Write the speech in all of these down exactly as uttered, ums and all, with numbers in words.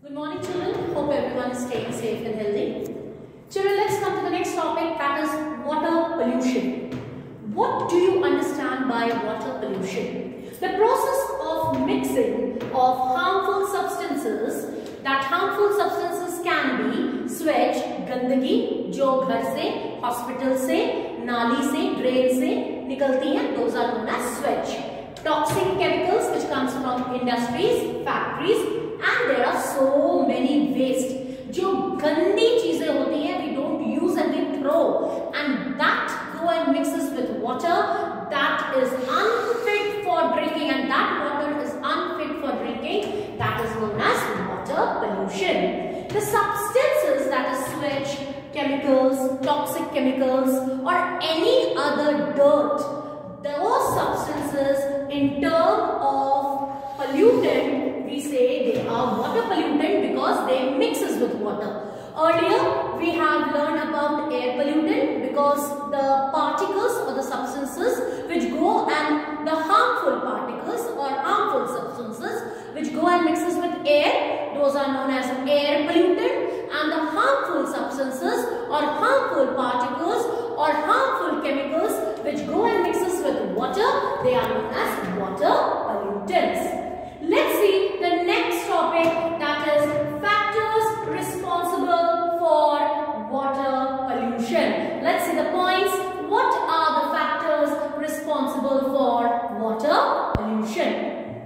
Good morning, children. Hope everyone is staying safe and healthy. Children, let's come to the next topic, that is water pollution. What do you understand by water pollution? The process of mixing of harmful substances. That harmful substances can be swage, गंदगी जो घर से, hospital से, नाली से, drain से निकलती हैं, those are known as swage. Toxic chemicals which comes from industries, factories, and there are so many waste. जो गंदी चीजें होती हैं, we don't use and we throw, and that go and mixes with water. That is unfit for drinking, and that water is unfit for drinking. That is known as water pollution. The substances, that is swage, chemicals, toxic chemicals, or any other dirt, those substances in term of pollutant, we say they are water pollutant because they mixes with water. Earlier we have learned about air pollutant because the particles or the substances which go and the harmful particles or harmful substances which go and mixes with air, those are known as air pollutant, and the harmful substances or harmful particles or harmful chemicals which go and mixes with water, they are known as water pollutants. Let's see the next topic, that is factors responsible for water pollution. Let's see the points. What are the factors responsible for water pollution?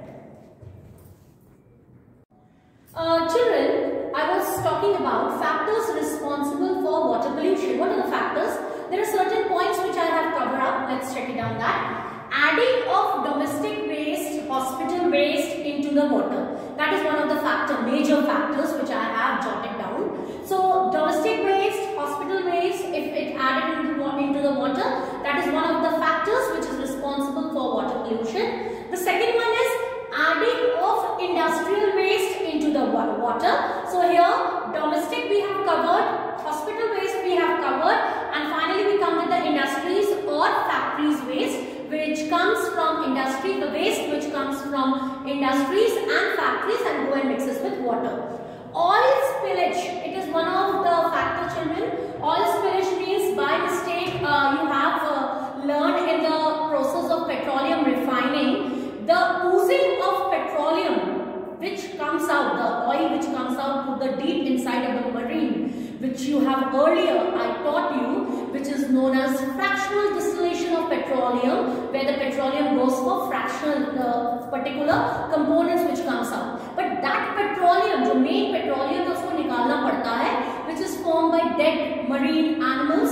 Uh, children, I was talking about factors responsible for water pollution. What are the factors? There are certain points which I have covered up. Let's check it down that. Adding of domestic waste, hospital waste into the water. That is one of the factor, major factors which I have jotted down. So domestic waste, hospital waste, if it added into, into the water, that is one of the factors which is responsible for water pollution. The second one is adding of industrial waste into the water. So here domestic we have covered, hospital waste we have covered, and finally we come with the industries or factories waste, which comes from industry, the waste which comes from industries and factories and go and mixes with water. Oil spillage, it is one of the factor, children. Oil spillage means by mistake uh, you have uh, learned in the process of petroleum refining, the oozing of petroleum which comes out, the oil which comes out to the deep inside of the marine, which you have earlier I taught you, which is known as fractional distillation of petroleum, where the petroleum goes for fractional uh, particular components which comes out. But that petroleum, the main petroleum, उसको निकालना पड़ता है, which is formed by dead marine animals.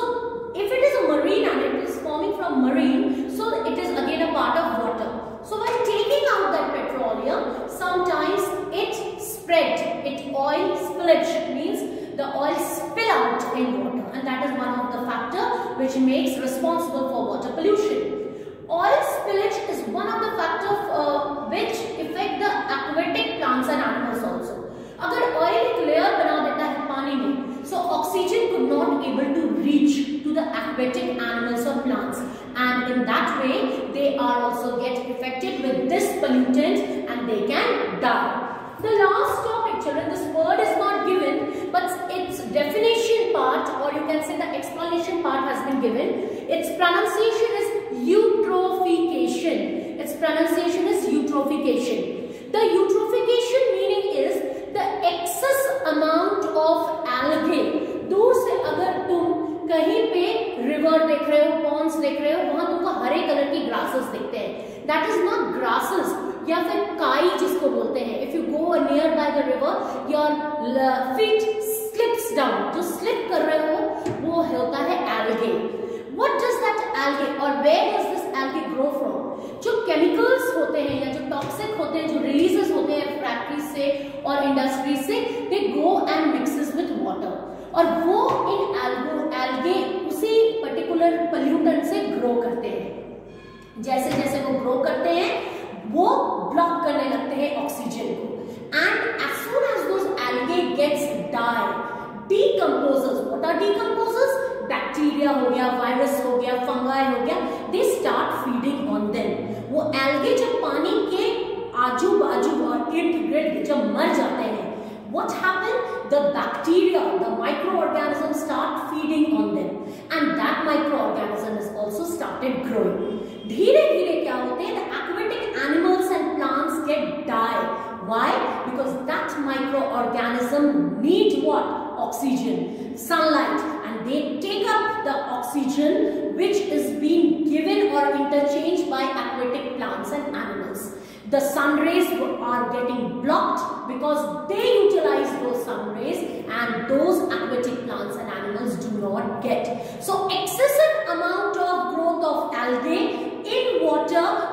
So if it is a marine and it is forming from marine, so it is again a part of water. So while taking out that petroleum, sometimes it spread, it oil spillage means the oil spill out in water, and that is one of the factor which makes responsible for water pollution. Oil spillage is one of the factors uh, which affect the aquatic plants and animals also. अगर oil एक layer बना देता है पानी में, so oxygen could not able to reach to the aquatic animals or plants, and in that way they are also get affected with this pollutant and they can die. The last topic, children, this word is not given, but its definition part, or you can say the explanation part has been given. Its pronunciation is eutrophication. Its pronunciation is eutrophication. The eutrophication meaning is the excess amount of algae. दूर से अगर तुम कहीं पे river देख रहे हो, Pond's देख रहे हो, वहां तुमको हरे कलर की ग्रासेस दिखते हैं. That is not grasses, या फिर काई जिसको बोलते हैं. If you go near by the river, your feet slips down. जो slip कर रहे हो वो होता है algae. What does that algae or where does this algae grow from? जो chemicals होते हैं या जो toxic होते हैं, जो releases होते हैं फैक्ट्री से और इंडस्ट्री से, they go and mixes with water. और वो इन algae उसी particular pollutant से grow करते हैं. जैसे जैसे वो grow करते हैं वो ब्लॉक करने लगते हैं ऑक्सीजन को, and as soon as those algae gets die, decomposers, what are decomposers? Bacteria हो गया, वायरस हो गया, फंगाई हो गया, they start feeding on them. वो algae जब पानी के आजू बाजू और इर्द गिर्द जब मर जाते हैं, the bacteria, the microorganisms start feeding on them, and that microorganism is also started growing. धीरे धीरे क्या होते हैं? The aquatic animals and plants get die. Why? Because that microorganism need what? Oxygen, sunlight, and they take up the oxygen which is being given or interchanged by aquatic plants and animals. The sun rays are getting blocked because they utilize those sun rays, and those aquatic plants and animals do not get. So excessive amount of growth of algae in water